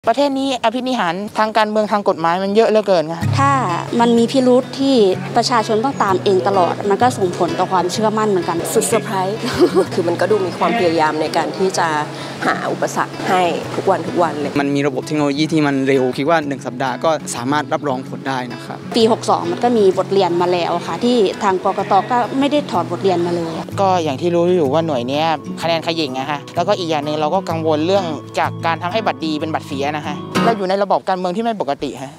ประเทศนี้อภินิหารทางการเมืองทางกฎหมายมันเยอะเหลือเกินค่ะถ้ามันมีพิรุธที่ประชาชนต้องตามเองตลอดมันก็ส่งผลต่อความเชื่อมั่นเหมือนกันสุดเซอร์ไพรส์ คือมันก็ดูมีความพยายามในการที่จะหาอุปสรรคให้ทุกวันเลยมันมีระบบเทคโนโลยีที่มันเร็วคิดว่า1สัปดาห์ก็สามารถรับรองผลได้นะครับปี62มันก็มีบทเรียนมาแล้วค่ะที่ทางกกต.ก็ไม่ได้ถอดบทเรียนมาเลยก็อย่างที่รู้อยู่ว่าหน่วยนี้คะแนนขยิ่งนะฮะแล้วก็อีกอย่างนึงเราก็กังวลเรื่องจากการทำให้บัตรดีเป็นบัตรเสียนะฮะเราอยู่ในระบบการเมืองที่ไม่ปกติฮะ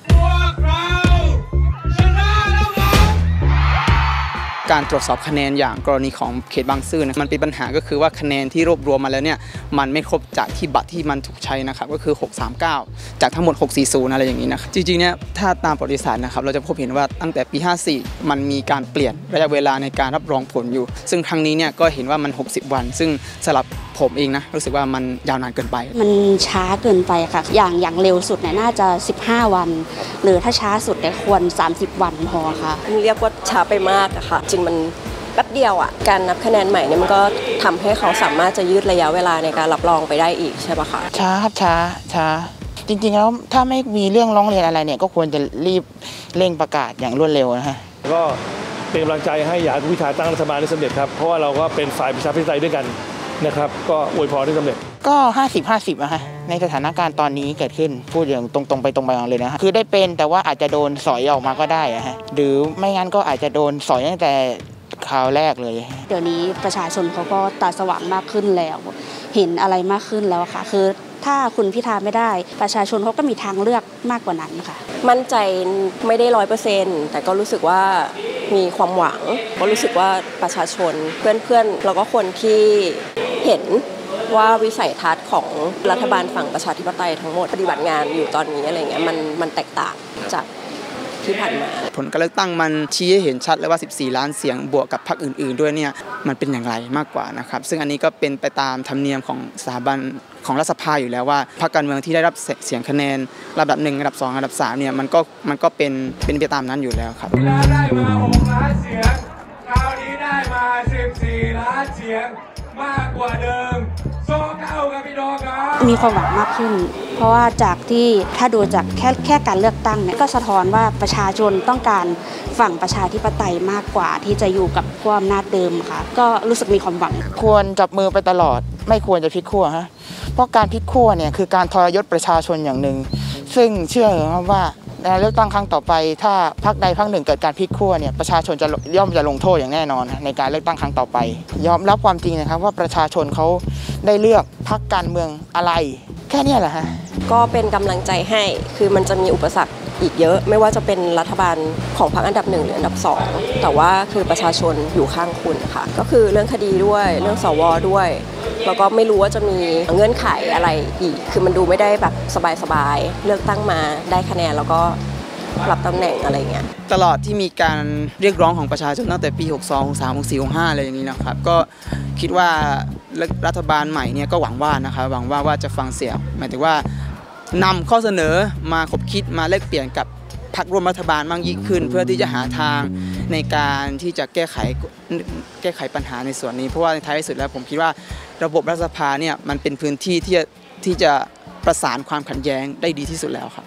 การตรวจสอบคะแนนอย่างกรณีของเขตบางซื่อนะมันเป็นปัญหาก็คือว่าคะแนนที่รวบรวมมาแล้วเนี่ยมันไม่ครบจากที่บัตรที่มันถูกใช้นะครับก็คือ639จากทั้งหมด640อะไรอย่างนี้นะครับจริงๆเนี่ยถ้าตามประวัติศาสตร์นะครับเราจะพบเห็นว่าตั้งแต่ปี54มันมีการเปลี่ยนระยะเวลาในการรับรองผลอยู่ซึ่งครั้งนี้เนี่ยก็เห็นว่ามัน60วันซึ่งสำหรับผมเองนะรู้สึกว่ามันยาวนานเกินไปมันช้าเกินไปค่ะอย่างเร็วสุดเนี่ยน่าจะ15วันหรือถ้าช้าสุดเนี่ยควร30วันพอค่ะเรียกว่าช้าไปมากอะค่ะจริงมันแป๊บเดียวอะการนับคะแนนใหม่เนี่ยมันก็ทำให้เขาสามารถจะยืดระยะเวลาในการรับรองไปได้อีกใช่ปะคะช้าครับช้าจริงๆแล้วถ้าไม่มีเรื่องร้องเรียนอะไรเนี่ยก็ควรจะรีบเร่งประกาศอย่างรวดเร็วนะฮะก็เป็นกำลังใจให้อยากพิธาตั้งรัฐบาลได้สำเร็จครับเพราะว่าเราก็เป็นฝ่ายประชาธิปไตยด้วยกันนะครับก็อวยพรได้สำเร็จก็50-50นะฮะในสถานการณ์ตอนนี้เกิดขึ้นพูดอย่างตรงไปตรงมาเลยนะฮะคือได้เป็นแต่ว่าอาจจะโดนสอยออกมาก็ได้ฮะหรือไม่งั้นก็อาจจะโดนสอยตั้งแต่คราวแรกเลยเดี๋ยวนี้ประชาชนเขาก็ตาสว่างมากขึ้นแล้วเห็นอะไรมากขึ้นแล้วค่ะคือถ้าคุณพิธาไม่ได้ประชาชนเขาก็มีทางเลือกมากกว่านั้นค่ะมั่นใจไม่ได้100%แต่ก็รู้สึกว่ามีความหวังก็รู้สึกว่าประชาชนเพื่อนๆแล้วก็คนที่เห็นว่าวิสัยทัศน์ของรัฐบาลฝั่งประชาธิปไตยทั้งหมดปฏิบัติงานอยู่ตอนนี้อะไรเงี้ยมันแตกต่างจากที่ผ่านมาผลการเลือกตั้งมันชี้ให้เห็นชัดเลยว่า14ล้านเสียงบวกกับพรรคอื่นๆด้วยเนี่ยมันเป็นอย่างไรมากกว่านะครับซึ่งอันนี้ก็เป็นไปตามธรรมเนียมของสถาบันของรัฐสภาอยู่แล้วว่าพรรคการเมืองที่ได้รับเสียงคะแนนระดับ1ระดับ2ระดับ3เนี่ยมันก็เป็นไปตามนั้นอยู่แล้วครับได้มา6ล้านเสียงคราวนี้ได้มา14ล้านเสียงมากกว่าเดิม2 เท่าครับพี่น้องครับมีความหวังมากขึ้นเพราะว่าจากที่ถ้าดูจากแค่การเลือกตั้งเนี่ยก็สะท้อนว่าประชาชนต้องการฝั่งประชาธิปไตยมากกว่าที่จะอยู่กับขั้วอำนาจเดิมค่ะก็รู้สึกมีความหวังควรจับมือไปตลอดไม่ควรจะพลิกขั้วฮะเพราะการพลิกขั้วเนี่ยคือการทรยศประชาชนอย่างหนึ่งซึ่งเชื่อว่าในเลือกตั้งครั้งต่อไปถ้าพรรคใดพรรคหนึ่งเกิดการพลิกขั้วเนี่ยประชาชนย่อมจะลงโทษอย่างแน่นอนในการเลือกตั้งครั้งต่อไปยอมรับความจริงนะครับว่าประชาชนเขาได้เลือกพรรคการเมืองอะไรแค่นี้แหละฮะก็เป็นกำลังใจให้คือมันจะมีอุปสรรคอีกเยอะไม่ว่าจะเป็นรัฐบาลของพรรคอันดับ1หรืออันดับ2แต่ว่าคือประชาชนอยู่ข้างคุณค่ะก็คือเรื่องคดีด้วยเรื่องสวด้วยแล้วก็ไม่รู้ว่าจะมีเงื่อนไขอะไรอีกคือมันดูไม่ได้แบบสบายๆเลือกตั้งมาได้คะแนนแล้วก็รับตำแหน่งอะไรเงี้ยตลอดที่มีการเรียกร้องของประชาชนตั้งแต่ปี62 63 64 65อะไรอย่างนี้นะครับก็คิดว่ารัฐบาลใหม่เนี่ยก็หวังว่าจะฟังเสียงหมายถึงว่านำข้อเสนอมาคบคิดมาแลกเปลี่ยนกับพรรคร่วมรัฐบาลมากยิ่งขึ้นเพื่อที่จะหาทางในการที่จะแก้ไขปัญหาในส่วนนี้เพราะว่าในท้ายที่สุดแล้วผมคิดว่าระบบรัฐสภาเนี่ยมันเป็นพื้นที่ที่จะประสานความขัดแย้งได้ดีที่สุดแล้วครับ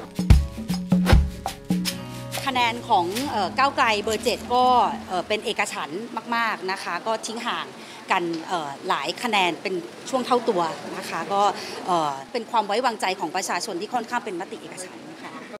คะแนนของก้าวไกลเบอร์7ก็เป็นเอกฉันท์มากๆนะคะก็ทิ้งห่างกันหลายคะแนนเป็นช่วงเท่าตัวนะคะก็เป็นความไว้วางใจของประชาชนที่ค่อนข้างเป็นมติเอกฉันท์